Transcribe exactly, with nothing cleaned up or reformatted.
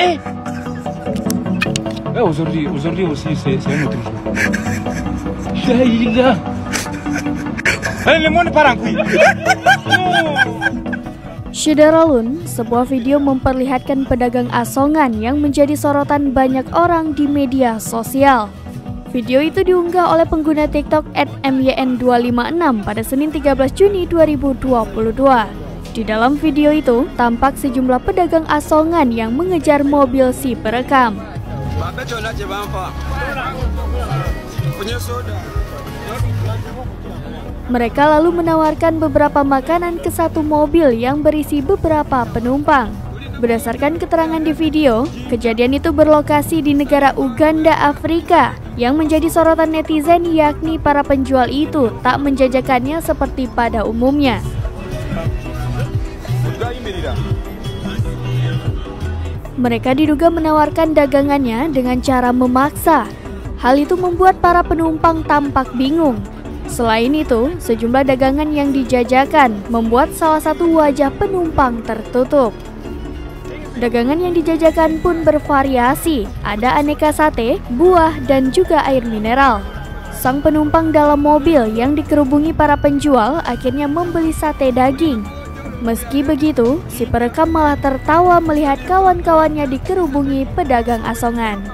Eh aujourd'hui, aujourd'hui aussi, c'est un autre jour. Alhamdulillah. Eh, le monde part en couille. Syederalun, sebuah video memperlihatkan pedagang asongan yang menjadi sorotan banyak orang di media sosial. Video itu diunggah oleh pengguna TikTok at M Y N dua lima enam pada Senin tiga belas Juni dua ribu dua puluh dua. Di dalam video itu, tampak sejumlah pedagang asongan yang mengejar mobil si perekam. Mereka lalu menawarkan beberapa makanan ke satu mobil yang berisi beberapa penumpang. Berdasarkan keterangan di video, kejadian itu berlokasi di negara Uganda, Afrika, yang menjadi sorotan netizen yakni para penjual itu tak menjajakannya seperti pada umumnya. Mereka diduga menawarkan dagangannya dengan cara memaksa. Hal itu membuat para penumpang tampak bingung. Selain itu, sejumlah dagangan yang dijajakan membuat salah satu wajah penumpang tertutup. Dagangan yang dijajakan pun bervariasi, ada aneka sate, buah, dan juga air mineral. Sang penumpang dalam mobil yang dikerubungi para penjual akhirnya membeli sate daging. Meski begitu, si perekam malah tertawa melihat kawan-kawannya dikerubungi pedagang asongan.